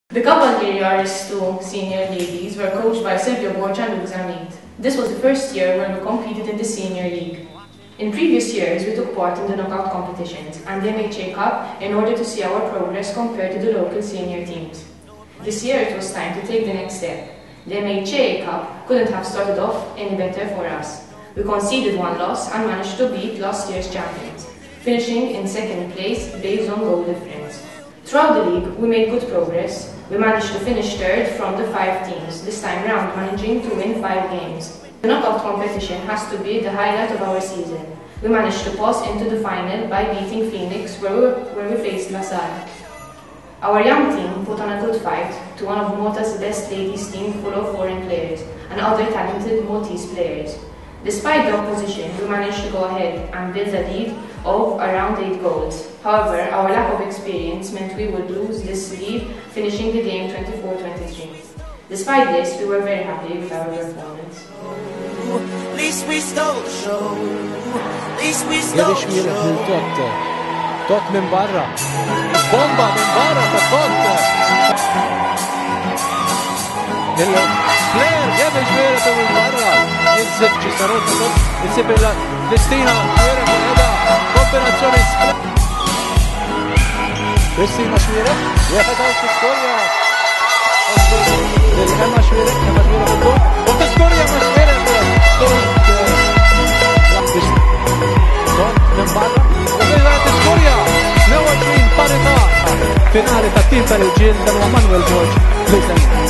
The Kavallieri RS2 senior ladies were coached by Silvio Borgia and Luca Mead. This was the first year when we competed in the senior league. In previous years, we took part in the knockout competitions and the MHA Cup in order to see our progress compared to the local senior teams. This year it was time to take the next step. The MHA Cup couldn't have started off any better for us. We conceded one loss and managed to beat last year's champions, finishing in second place based on goal difference. Throughout the league, we made good progress. We managed to finish third from the 5 teams, this time round managing to win 5 games. The knockout competition has to be the highlight of our season. We managed to pass into the final by beating Phoenix where we faced La Salle. Our young team put on a good fight to one of Malta's best ladies team full of foreign players and other talented Maltese players. Despite the opposition, we managed to go ahead and build a lead of around 8 goals. However, our lack of experience meant we would lose this lead, finishing the game 24-23. Despite this, we were very happy with our performance. At least we stole the show. At least we stole the show. Tot min barra. Bomba min barra ta' Tot. Il-player jemmen xwera min barra. Insib ċisarot ta' Tot. Insib Kristina xwera min edha. Kombinazzjoni Kristina xwera. Jefetaw f-istorja. Emma xwera. Emma xwera fil-gol. U f-istorja ma xwera. Tot min barra. Finale ta' tim tal-ġil tal-Manuel George.